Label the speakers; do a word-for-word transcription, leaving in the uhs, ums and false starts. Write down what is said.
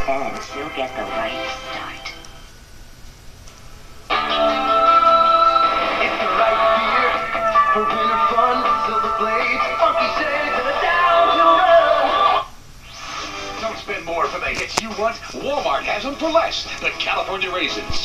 Speaker 1: and she'll get the right start.
Speaker 2: It's the right beer for winter fun. Silver blades, funky shades, and a down to run.
Speaker 3: Don't spend more for the hits you want. Walmart has them for less. The California Raisins.